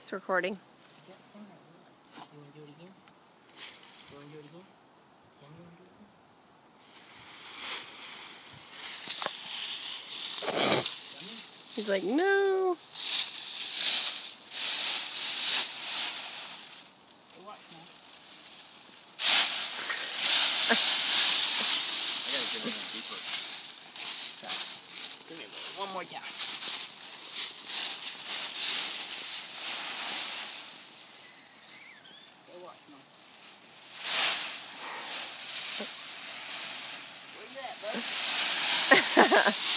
It's recording. You want to do it again? You want to do it again? Tell me you want to do it again? He's like, no. Hey, watch now. I gotta get in deeper. Give me one more time. Okay, watch now. Where you at, bud?